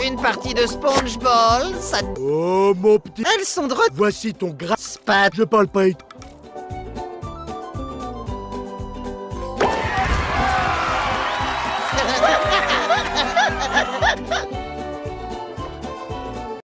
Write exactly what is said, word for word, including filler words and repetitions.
une partie de SpongeBall, ça... Oh, mon petit... Elles sont de retour. Voici ton gras... Spat. Je parle pas... et-